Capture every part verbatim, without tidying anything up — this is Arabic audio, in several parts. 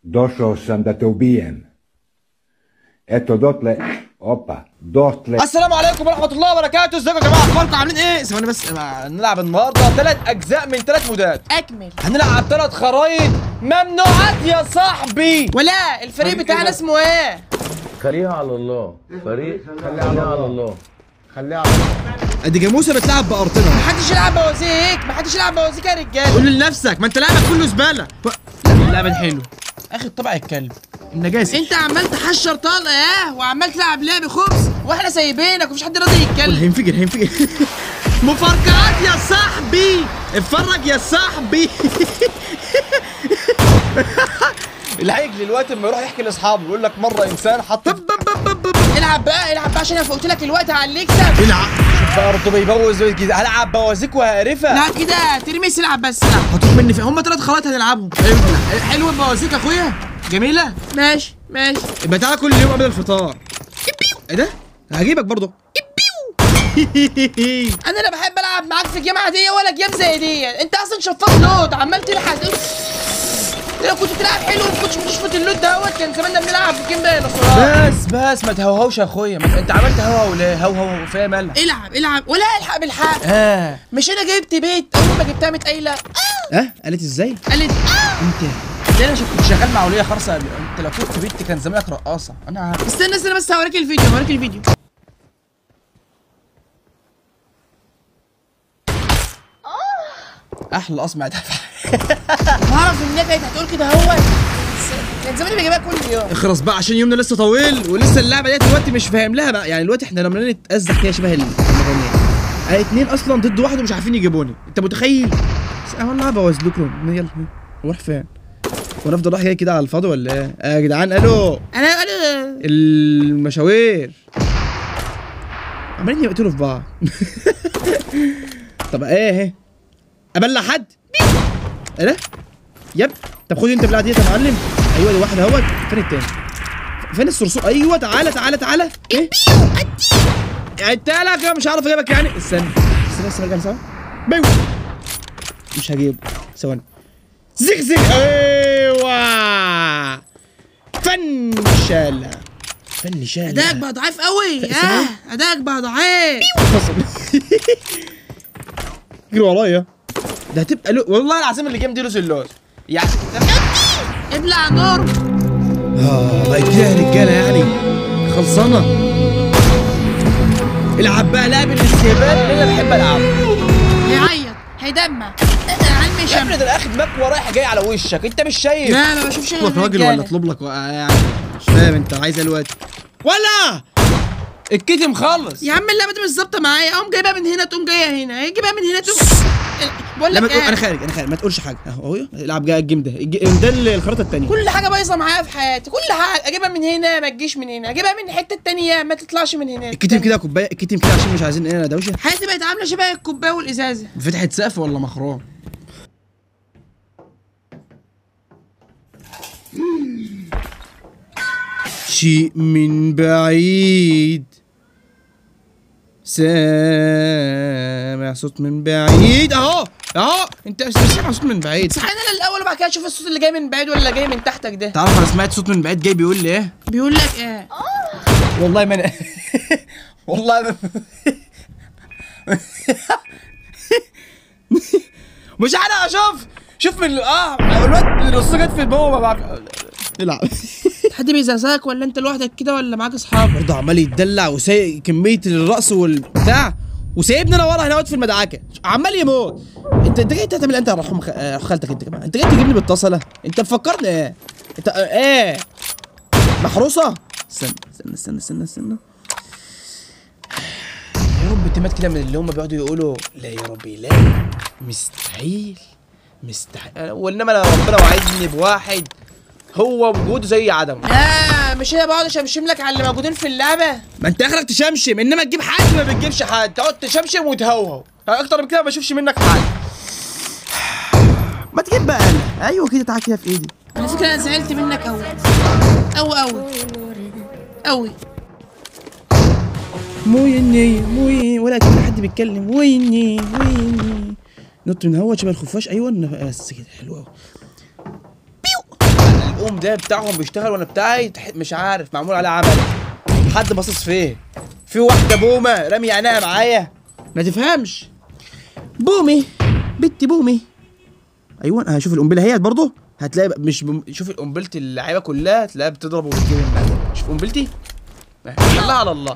Došao sam da te ubijem. Eto dotle, opa, dotle. السلام عليكم ورحمة الله وبركاته، ازيكم يا جماعة؟ اخباركم عاملين ايه؟ ثواني بس نلعب النهارده ثلاث أجزاء من ثلاث مودات. أكمل. هنلعب ثلاث خرايط ممنوعات يا صاحبي. ولا الفريق بتاعنا اسمه ايه؟ خليها على الله. فريق خليها على الله. خليها على الله. ادي جاموسة بتلعب بأرضنا. محدش يلعب بوازيك، محدش يلعب بوازيك يا رجالة. قول لنفسك، ما انت لعبك كله زبالة. اللعبة دي حلوة. اخد طبع الكلب. النجاسة. انت عمال تحشر طلقة اه وعمال تلعب لعب خبز واحنا سايبينك ومفيش حد راضي يتكلم. هينفجر هينفجر. مفرقعات يا صاحبي، اتفرج يا صاحبي. العيق دلوقتي لما يروح يحكي لاصحابه يقول لك مره انسان حط. العب بقى العب بقى عشان انا فوقت لك الوقت على اللي يكسب. العب. شوف برضه بيبوظ كده، هلعب بوازيك وهقرفها. لا كده ترميس، العب بس العب. هتروح مني في هم ثلاث خرائط هنلعبهم. حلو البوازيك يا اخويا، جميله. ماشي ماشي. يبقى تعالى كل يوم قبل الفطار. ايه ده؟ هجيبك برضه. انا لا بحب العب معاك في جيم عاديه ولا جيم زي دي، انت اصلا شفاط لود عمال تلحس. لو كنت بتلعب حلو وما كنتش بتشفط اللود دوت كان زماننا بنلعب في جيم باين الصراحه. بس بس ما تهوهوش يا اخويا، انت عملت هوهو ليه؟ هوهو فيها مالك؟ العب العب ولا الحق بالحق. اه مش انا جبت بيت اول ما جبتها متقايله. اه قالت ازاي؟ قالت اه انت ليه؟ انا كنت شغال مع وليه خرصه. انت لو كنت بنت كان زمانك رقاصه. انا عارف. استنى استنى بس هوريك الفيديو هوريك الفيديو. احلى اسمع دفع. ما اعرف انك كانت هتقول كده هو كان زماني بجيبها كل يوم. اخرس بقى عشان يومنا لسه طويل ولسه اللعبه ديت دلوقتي مش فاهم لها بقى. يعني دلوقتي احنا لما نتأزح كده شبه المغنيين اتنين اصلا ضد واحد ومش عارفين يجيبوني. انت متخيل؟ انا والله بوظ لكم. يلا نروح فين؟ وانا افضل رايح جاي كده على الفاضي ولا ايه؟ يا جدعان الو انا انا المشاوير عمالين يقتلوا في بعض. طب ايه اهي ابلع حد؟ ايه ده؟ يب طب خد انت بالعادية يا معلم. ايوه دي واحده اهوت. فين التاني؟ فين الصرصور؟ ايوه تعالى تعالى تعالى. ايه؟ انت لا كده مش هعرف اجيبك يعني. استنى استنى بس نرجع سوا. بيو مش هجيبه. ثواني. زيغ زيغ. ايوه فنشالة فنشالة. اداك بقى ضعيف قوي. اه اداك بقى ضعيف. اجري ورايا. ده هتبقى لو... والله العظيم اللي جيم دي لوز اللوز يعني. ابلع نور. اه بقت كده يا رجاله يعني خلصانه. العب بقى لعب الاستهبال اللي انا بحب العبه. هيعيط هيدمع علمي شمس. افرض انا اخد مكوى رايح جاي على وشك، انت مش شايف؟ لا ما بشوفش اطلب لك راجل ولا اطلب لك يعني مش فاهم انت عايز ايه دلوقتي؟ ولا الكتم خالص يا عم اللعبه دي مش ظابطه معايا. اقوم جايبها من هنا تقوم جايه هنا، جايبها من هنا تقوم. بقول لك ايه؟ انا خارج انا خارج ما تقولش حاجه اهو. اهو العب جاي الجيم ده الجيم ده الخريطه الثانيه. كل حاجه بايظه معايا في حياتي، كل حاجه اجيبها من هنا ما تجيش من هنا، اجيبها من الحته الثانيه ما تطلعش من هنا. الكتم كده كوبايه الكتم كده عشان مش عايزين ايه دوشه. حياتي بقت عامله شبه الكوبايه والازازه. فتحه سقف ولا مخروم؟ شيء من بعيد سامع صوت من بعيد. اهو اهو انت مش سامع صوت من بعيد. صحيح انا الاول وبعد كده اشوف الصوت اللي جاي من بعيد ولا جاي من تحتك ده. تعرف انا سمعت صوت من بعيد جاي بيقول لي ايه؟ بيقول لك ايه؟ والله ما انا والله ما مش عارف اشوف. شوف من اه الواد الرصه جت في البوابه بعد. العب. حد بيزعزعك ولا انت لوحدك كده ولا معاك اصحاب؟ برضه عمال يتدلع وسايق كميه الرقص والبتاع وسايبني انا ورا هنا في المدعكه عمال يموت. انت انت جاي تعمل انت رحم خالتك انت كمان؟ انت جاي تجيبني بالتصله؟ انت مفكرني ايه؟ انت ايه؟ محروسه؟ استنى استنى استنى استنى استنى يا رب تمات كده من اللي هم بيقعدوا يقولوا لا يا ربي لا مستحيل مستحيل. وانما انا ربنا وعدني بواحد هو وجوده زي عدمه. لا مش انا بقعد اشمشم لك على اللي موجودين في اللعبه. ما انت اخرك تشمشم انما تجيب حد ما بتجيبش حد. تقعد تشمشم وتهوهو اكتر من كده ما بشوفش منك حد. ما تجيب بقى انا. ايوه كده تعالى كده في ايدي. على فكره انا زعلت منك قوي قوي قوي قوي. مويني موي ولا كان حد بيتكلم. ويني ويني نط من هوا شبه الخفاش. ايوه بس كده حلو قوي. القوم ده بتاعهم بيشتغل وانا بتاعي تح- مش عارف معمول عليه عمل. حد باصص فيه. في واحده بومه رامي عينيها معايا ما تفهمش. بومي بنتي بومي. ايوه هشوف القنبله اهيت برضه هتلاقي بقى مش بم... شوف قنبله اللعيبه كلها تلاقيها بتضرب وبتجيب المعدن. شوف قنبلتي خليها على الله.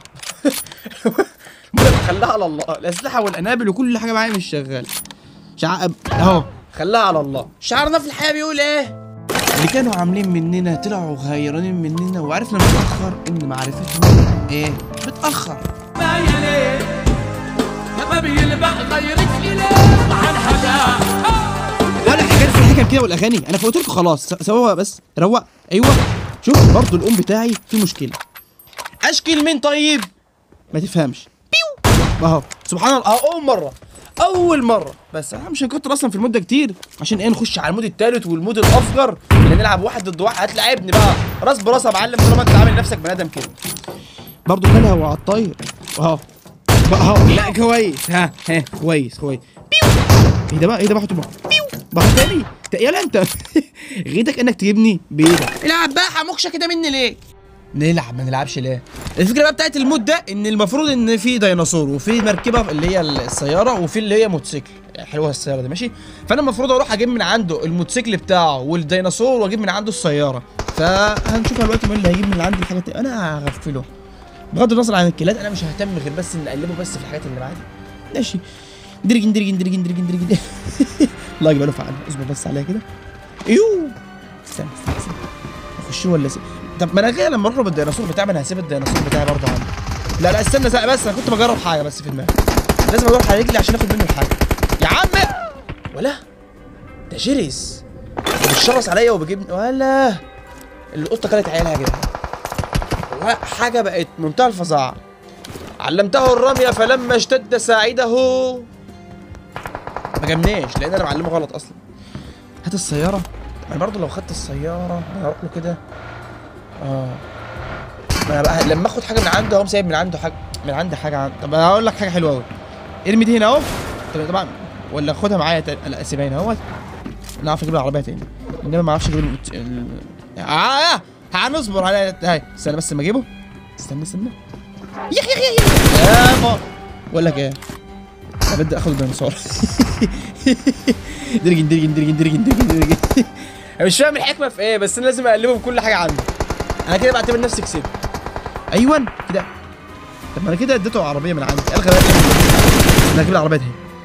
خليها على الله. الاسلحه والقنابل وكل حاجه معايا مش شغاله. شعب اهو خليها على الله. شعارنا في الحياه بيقول ايه؟ اللي كانوا عاملين مننا طلعوا غيرانين مننا وعرفنا متاخر ان معرفتنا ايه بتاخر. ما يلي ما بيلبق غيرك إليه عن حدا ولا حكايه في الحكم كده والاغاني. انا فوت لكم خلاص سوا بس روق. ايوه شوف برضو الام بتاعي في مشكله. اشكل مين طيب؟ ما تفهمش. بيو اهو سبحان الله اهو اول مره اول مره. بس انا مش هنكتر اصلا في المده كتير عشان ايه نخش على المود التالت والمود الافجر اللي نلعب واحد ضد واحد. هتلاعبني بقى راس براس يا معلم طالما انت عامل نفسك بني ادم كده. برضه كلها هو على الطاير اهو بقى اهو. لا كويس ها ها كويس كويس. بيو ايه ده بقى ايه ده بقى بيو بقى تاني يلا انت غيتك انك تجيبني بايدك. العب بقى حموكشه كده مني ليه؟ نلعب ما نلعبش ليه؟ الفكره بقى بتاعت المود ده ان المفروض ان في ديناصور وفي مركبه اللي هي السياره وفي اللي هي موتوسيكل. حلوه السياره دي ماشي. فانا المفروض اروح اجيب من عنده الموتوسيكل بتاعه والديناصور واجيب من عنده السياره. فهنشوف دلوقتي مين اللي هيجيب من عندي الحاجات دي. انا هغفله بغض النظر عن الكيلات. انا مش ههتم غير بس ان اقلبه بس في الحاجات اللي معايا ماشي. درجن درجن درجن درجن درجن الله يجيب له فعلا. اصبر بس عليها كده. ايوه استنى استنى استنى اخش ولا سيب. طب ما انا كده لما اضرب الديناصور بتاعي انا هسيب الديناصور بتاعي برضه عندي. لا لا استنى استنى بس انا كنت بجرب حاجه بس في دماغي. لازم اروح على رجلي عشان اخد منه الحاجه يا عم. ولا ده شرس بيشرس عليا وبيجيبني. ولا القطه كانت عيالها يا جدعان. حاجه بقت منتهى الفظاعه. علمته الرمي فلما اشتد ساعده ما جابناش لان انا معلمه غلط اصلا. هات السياره. انا برضه لو خدت السياره انا هروح له كده اه. ما بقى لما اخد حاجه من عنده اقوم سايب من عنده حاجه من عندي حاجه عنده. طب انا هقول لك حاجه حلوه قوي. ارمي دي هنا اهو. طب طبعا ولا خدها معايا تاني. لا سيبها هنا اهوت. انا اعرف اجيب العربيه تاني انما ما اعرفش اجيب المت... ال... اه هنصبر على هاي. استنى بس لما اجيبه. استنى استنى يخ يخ يخ يا ما بقول لك ايه. انا بدي اخد الديناصور. درجن درجن درجن درجن درجن درجن. انا مش فاهم الحكمه في ايه بس انا لازم اقلبه بكل حاجه عندي. انا كده بعتبر نفسي كسبت. ايوه كده. طب ما انا كده اديته عربيه من عندي. الغى بقى انا هجيب العربيه دي.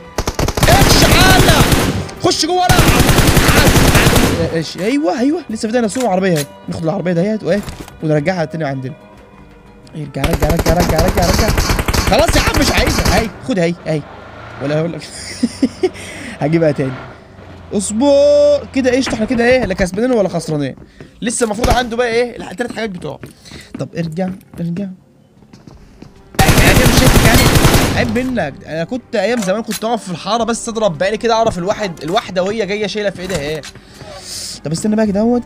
اشعل خش جوه انا. ايش ايوه ايوه لسه في ديناصور عربيه اهي. ناخد العربيه دهيت وايه ونرجعها تاني عندنا. ارجع رجع رجع رجع رجع رجع. خلاص يا عم مش عايزها. هاي خدها اهي اهي. ولا هقول لك هجيبها تاني. اصبر كده قشطه. احنا كده ايه لا كسبانين ولا خسرانين. لسه المفروض عنده بقى ايه الثلاث حاجات بتوعه. طب ارجع ارجع. انا كده مش شايفك يعني عيب منك. انا كنت ايام زمان كنت اقف في الحاره بس اضرب بقالي كده اعرف الواحد الواحده وهي جايه شايله في ايدها ايه. طب استنى بقى كده اهوت.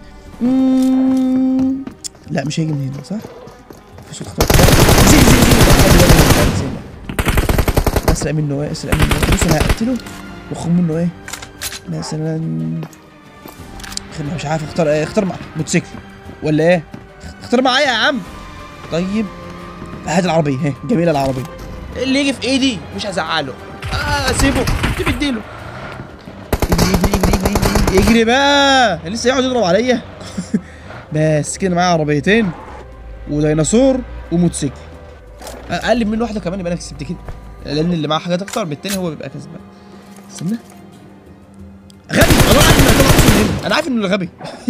لا مش هيجي من هنا صح؟ في صوت خطوات. زين زين زين زين. اسرق منه ايه اسرق منه. بص انا هقتله واخد منه ايه مثلا. مش عارف اختار ايه. اختار موتوسيكل ولا ايه. اختار معايا يا عم. طيب هات العربيه اهي جميله العربيه. اللي يجي في ايدي مش هزعله. اه سيبه تبديله. اجري اجري اجري اجري اجري بقى. لسه يقعد يضرب عليا. بس كده معايا عربيتين وديناصور وموتوسيكل. اقلب من واحده كمان يبقى انا كسبت كده لان اللي معاه حاجات اكتر بالتاني هو بيبقى كسبان. استنى غبي. والله عارف ان انا اصلا هنا. انا عارف انه غبي.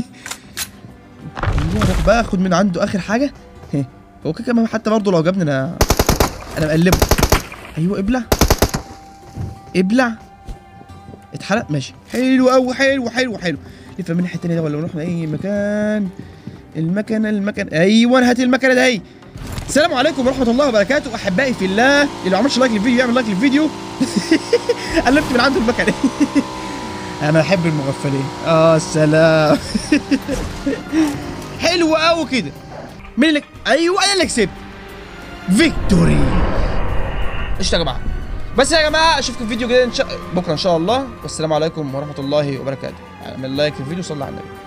اروح بقى اخد من عنده اخر حاجه. هو كده كمان حتى برضه لو جابني انا انا مقلبه. ايوه ابلع ابلع اتحرق ماشي. حلو قوي حلو حلو حلو. لف من الناحيه التانيه ده ولا نروح لاي مكان. المكنه المكنه ايوه هات المكنه ده اهي. السلام عليكم ورحمه الله وبركاته احبائي في الله. اللي ما عملش لايك للفيديو يعمل لايك للفيديو. قلبت من عنده المكنه. انا احب المغفلين. اه سلام. حلو قوي كده. مين اللي ايوه انا اللي كسبت. فيكتوري. قشطه يا جماعه. بس يا جماعه اشوفكم في فيديو جديد ان شاء بكره ان شاء الله. والسلام عليكم ورحمه الله وبركاته. اعمل لايك للفيديو وصلي على النبي.